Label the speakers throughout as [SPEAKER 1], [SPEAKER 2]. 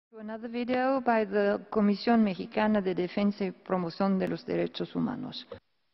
[SPEAKER 1] Another video by the Comisión Mexicana de Defensa y Promoción de los Derechos Humanos.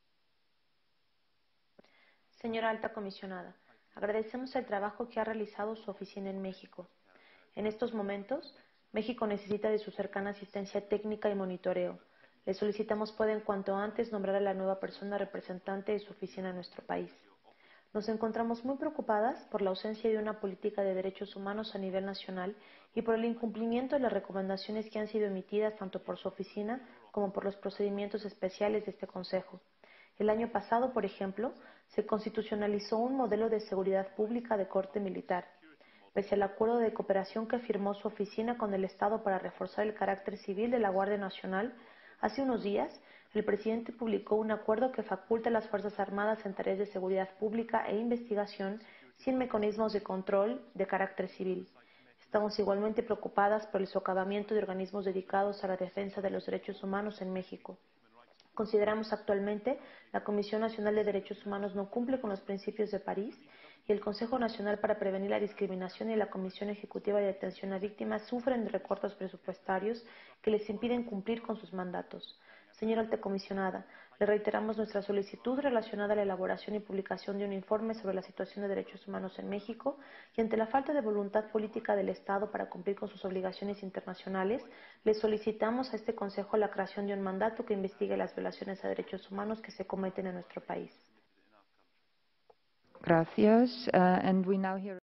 [SPEAKER 2] Señora Alta Comisionada, agradecemos el trabajo que ha realizado su oficina en México. En estos momentos, México necesita de su cercana asistencia técnica y monitoreo. Le solicitamos pueda en cuanto antes nombrar a la nueva persona representante de su oficina en nuestro país. Nos encontramos muy preocupadas por la ausencia de una política de derechos humanos a nivel nacional y por el incumplimiento de las recomendaciones que han sido emitidas tanto por su oficina como por los procedimientos especiales de este Consejo. El año pasado, por ejemplo, se constitucionalizó un modelo de seguridad pública de corte militar. Pese al acuerdo de cooperación que firmó su oficina con el Estado para reforzar el carácter civil de la Guardia Nacional, hace unos días el presidente publicó un acuerdo que faculta a las Fuerzas Armadas en tareas de seguridad pública e investigación sin mecanismos de control de carácter civil. Estamos igualmente preocupadas por el socavamiento de organismos dedicados a la defensa de los derechos humanos en México. Consideramos actualmente la Comisión Nacional de Derechos Humanos no cumple con los principios de París y el Consejo Nacional para Prevenir la Discriminación y la Comisión Ejecutiva de Atención a Víctimas sufren de recortes presupuestarios que les impiden cumplir con sus mandatos. Señora Alta Comisionada, le reiteramos nuestra solicitud relacionada a la elaboración y publicación de un informe sobre la situación de derechos humanos en México y ante la falta de voluntad política del Estado para cumplir con sus obligaciones internacionales, le solicitamos a este Consejo la creación de un mandato que investigue las violaciones a derechos humanos que se cometen en nuestro país.
[SPEAKER 1] Gracias. And we now hear